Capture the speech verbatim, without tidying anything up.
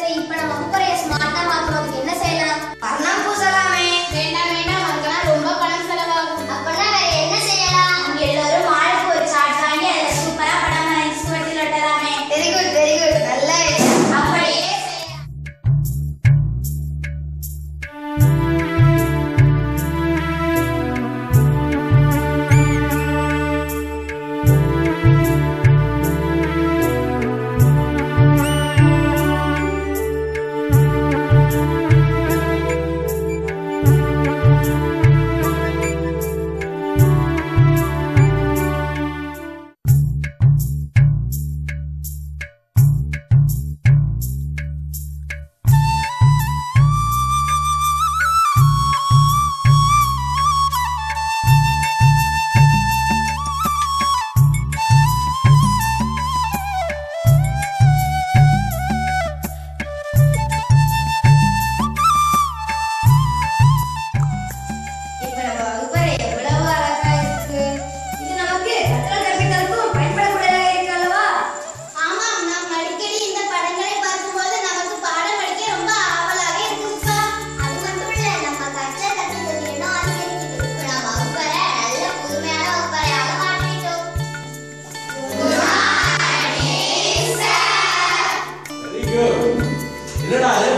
இப்ப நம்ம வகுப்பறையை ஸ்மார்ட்டா மாத்துறதுக்கு என்ன செய்யலாம்? வர்ணம் பூசலாமே. வேண்டாம் வேண்டாம், அதுக்கெல்லாம் ரொம்ப பணம் செலவாகும். அப்படின்னா வேற என்ன செய்யலாம்? எல்லாரும் ஆளுக்கு ஒரு சார்ட் வாங்கி அதுல சூப்பரா படம் வரைஞ்சு சுவற்றில் ஒட்டலாமே. வெரி குட் வெரி குட், நல்ல ஐடியா. அப்படியே என்னடா